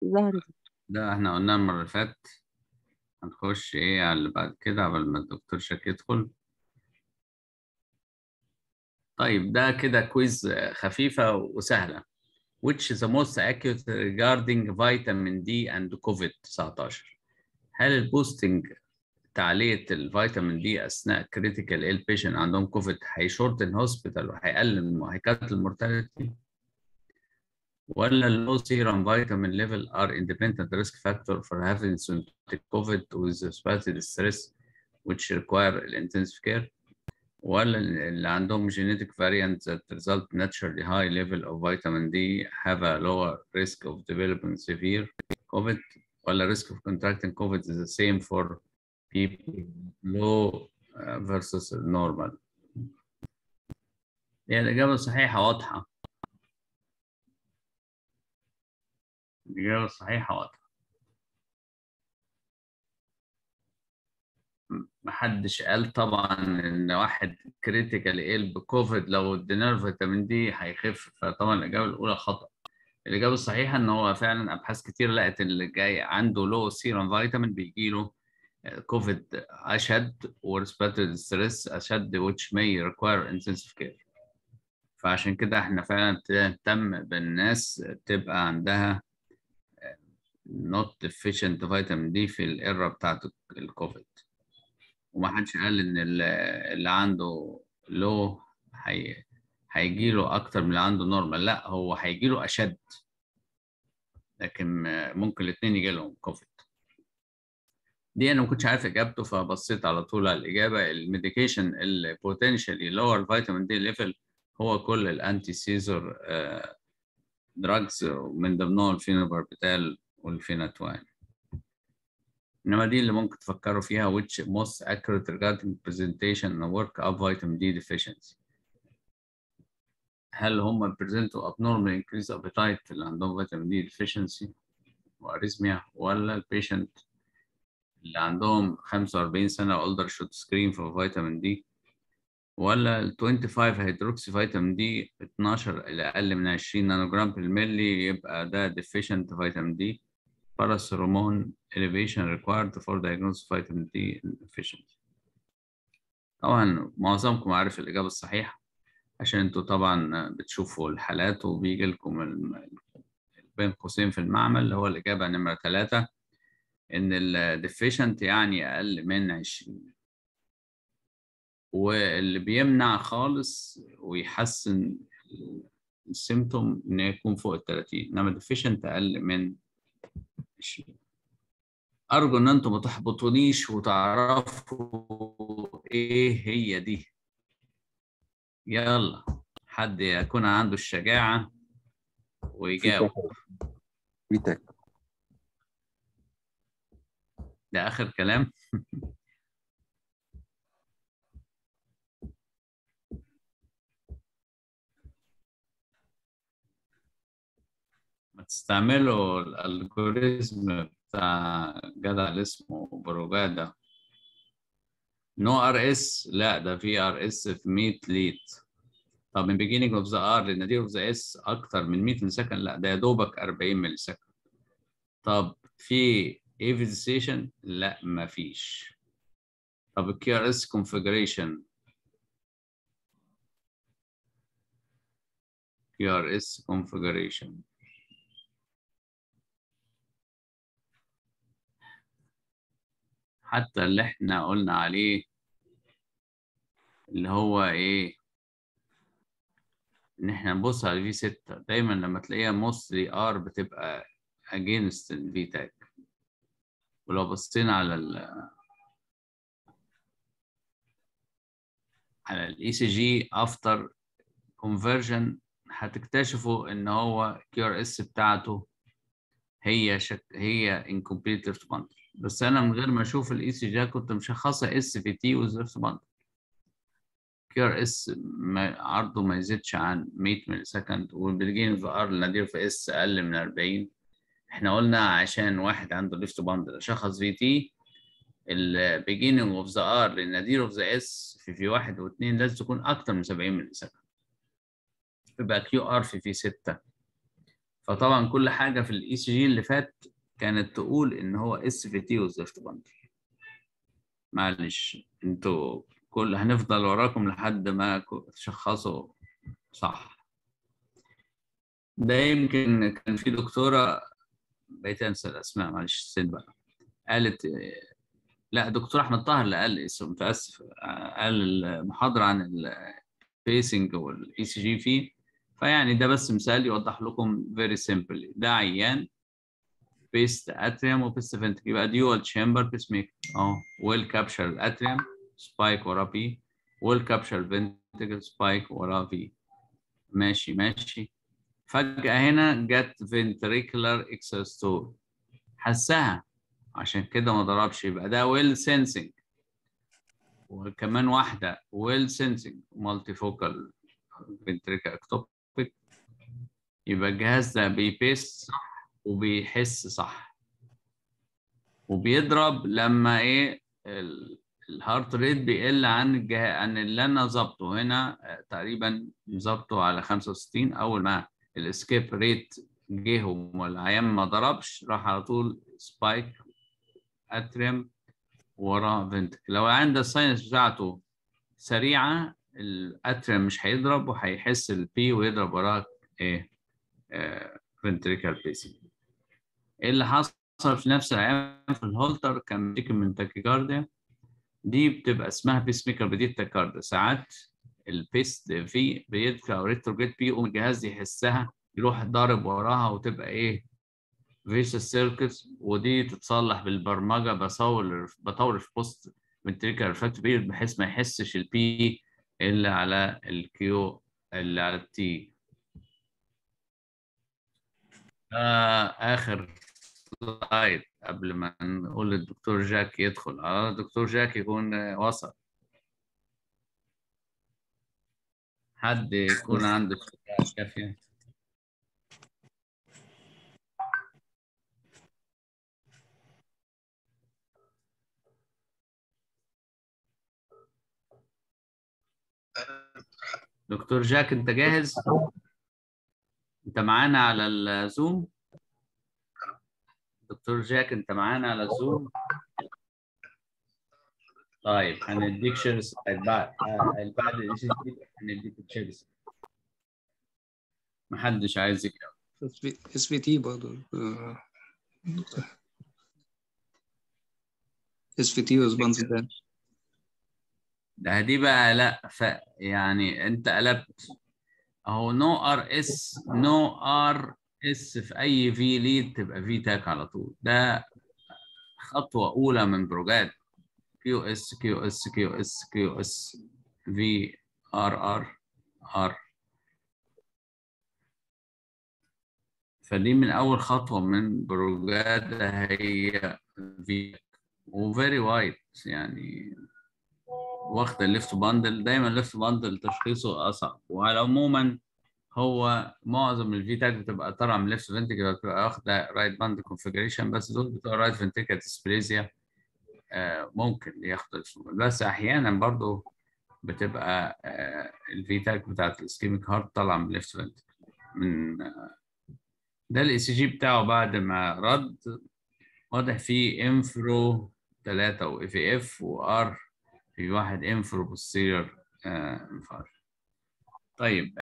ظهرت. ده احنا قلنا المرة اللي فاتت. هنخش ايه على اللي بعد كده قبل ما الدكتور شاك يدخل. طيب ده كده كويز خفيفة وسهلة. Which is the most accurate regarding vitamin D and COVID-19؟ هل البوستنج تعلية الفيتامين دي أثناء كريتيكال إل بيشنت عندهم كوفيد هيشورتن هوسبيتال وهيقلل هيكتل المورتاليتي؟ ولا اللو سيرم فيتامين ليفل are independent risk factor for having symptomatic COVID with respiratory stress which require intensive care؟ ولا اللي عندهم genetic variant that result naturally high level of vitamin D have a lower risk of developing severe COVID؟ ولا risk of contracting COVID is the same for people low versus normal؟ هي الإجابة الصحيحة واضحة. الإجابة الصحيحة واضحة. محدش قال طبعا إن واحد كريتيكال إيل بكوفيد لو ادينا فيتامين دي هيخف، فطبعا الإجابة الأولى خطأ. الإجابة الصحيحة إن هو فعلا أبحاث كتير لقت اللي جاي عنده لو سيرم فيتامين بيجي له كوفيد أشد وريسبيراتوري ستريس أشد which may require intensive care. فعشان كده احنا فعلا نهتم بالناس تبقى عندها not deficient vitamin D في الإيرا بتاعت الكوفيد. ومحدش قال إن اللي عنده لو هيجيله أكتر من اللي عنده نورمال، لا هو هيجيله أشد، لكن ممكن الاتنين يجيلهم كوفيد. دي أنا ما كنتش عارف إجابته فبصيت على طول على الإجابة. الميديكيشن اللي potentially lower vitamin D level هو كل الأنتي سيزر دراجز، من ضمنهم الفينوباربيتال والفيناتوين. إنما دي اللي ممكن تفكروا فيها which most accurate regarding presentation and work of vitamin D deficiency. هل هم presentوا abnormal increase appetite اللي عندهم vitamin D deficiency واريزميا، ولا البيشنت اللي عندهم 45 سنة older should screen for vitamin D، ولا ال 25 هيدروكسي فيتامين دي 12 إلى أقل من 20 نانو جرام في الملي يبقى ده deficient vitamin D plus hormone elevation required for diagnosis vitamin D deficiency. طبعا معظمكم عارف الإجابة الصحيحة عشان انتوا طبعا بتشوفوا الحالات وبيجي لكم بين قوسين في المعمل اللي هو الإجابة نمرة 3 إن ال deficient يعني أقل من 20، واللي بيمنع خالص ويحسن السيمتوم إنه يكون فوق ال 30، إنما deficient أقل من 20. أرجو إن أنتم ما تحبطونيش وتعرفوا إيه هي دي. يلا حد يكون عنده الشجاعة ويجاوب. فيتاك. ده آخر كلام. ما تستعملوا الالجوريزم بتاع جدع اللي اسمه بروجادا. نو ار اس، لا ده في ار اس في 100 ليت. طب من beginning of the R للنادير اوف ذا اس اكتر من 100 ملي سكند، لا ده يا دوبك 40 ملي سكند. طب في ايفيزيشن، لا ما فيش. طب الكي ار اس كونفيجريشن، كي ار اس كونفيجريشن حتى اللي احنا قلنا عليه اللي هو ايه، ان احنا نبص على في 6 دايما لما تلاقيها موستلي ار بتبقى against الفي تاج. ولو بصينا على الاي سي جي افتر كونفرجن هتكتشفوا ان هو كيو ار اس بتاعته هي incomplete response. بس انا من غير ما اشوف الاي سي جي كنت مشخصه اس في تي وز ريسبوند. كيو ار اس عرضه ما يزيدش عن 100 ملي سكند، والبيجين في ار النادير في اس اقل من 40. احنا قلنا عشان واحد عنده ليفت باند شخص في تي البيجيننج اوف ذا ار للنادير اوف ذا اس في 1 و2 لازم تكون اكتر من 70 ملي سكند، يبقى كيو ار في 6. فطبعا كل حاجه في الاي سي جي اللي فات كانت تقول ان هو اس في تي وزفت بندل. معلش انتوا هنفضل وراكم لحد ما تشخصوا صح. ده يمكن كان في دكتوره، بقيت انسى الاسماء معلش السن بقى، قالت، لا دكتور احمد طاهر اللي قال اسمه، متاسف، قال المحاضره عن البيسنج والاي سي جي فيه. فيعني ده بس مثال يوضح لكم فيري سيمبلي. ده عيان بيست اتريوم وبيست فنتريكل، يبقى ديوال تشامبر بيس ميكر اهو، ويل كابشر الاتريوم سبايك وراه بي، ويل كابشر فنتريكل سبايك وراه في. ماشي ماشي. فجأة هنا جت فنتريكولار اكسستول، حسها عشان كده ما ضربش، يبقى ده ويل سينسنج. وكمان واحدة ويل سينسنج مالتي فوكال فنتريكال اكتوبيك، يبقى الجهاز ده بيبيس صح وبيحس صح وبيضرب لما ايه الهارت ريت بيقل عن عن اللي انا ظابطه هنا تقريبا ظابطه على 65. اول ما الاسكيب ريت جه والعيان ما ضربش راح على طول سبايك اتريم وراه فنتريكل. لو عنده الساينس بتاعته سريعه الاتريم مش هيضرب وهيحس البي ويضرب وراه ايه فنتريكال بيسنج. ايه اللي حصل في نفس العيان في الهولتر؟ كان بيشتكي من تاكيكارديا، دي بتبقى اسمها بيس ميكر بديل تاكيكارديا. ساعات البيس في بيدفع ريتروجريد بي يقوم الجهاز يحسها يروح ضارب وراها وتبقى ايه فيشس سيركس، ودي تتصلح بالبرمجه. بطور في بوست فنتريكال ريفلكت بيريد بحيث ما يحسش البي اللي على الكيو اللي على التي. آخر سلايد قبل ما نقول للدكتور جاك يدخل. الدكتور جاك يكون وصل. حد يكون عنده شجاعة كافية. دكتور جاك انت جاهز؟ انت معانا على الزوم؟ دكتور جاك انت معانا على الزوم؟ طيب هنديك شير سلايد بعد هنديك شير سلايد. محدش عايز يكتب. اس في تي برضه اس في تي وسبونس ده. ده دي بقى لا يعني انت قلبت اهو. نو ار اس، نو ار اس في اي في ليد تبقى في تاك على طول. ده خطوه اولى من بروجات كيو اس كيو اس كيو اس كيو اس في ار ار ار. فدي من اول خطوه من بروجات هي في وفيري وايد يعني واخد الليفت باندل. دايما الليفت باندل تشخيصه اصعب، وعلى عموما هو معظم الفي تاك بتبقى طالعه من ليفت فنتيكل، بتبقى واخده رايت باند كونفجريشن، بس دول بتوع رايت فنتيكل ديسبليزيا ممكن ياخد بس احيانا برضو بتبقى الفي تاك بتاعت الاسكيميك هارت طالعه من ليفت فنتيكل. من ده الاي سي جي بتاعه بعد ما رد واضح فيه انفرو 3 واف اف وار، في واحد انفرو بوستيريور انفار. طيب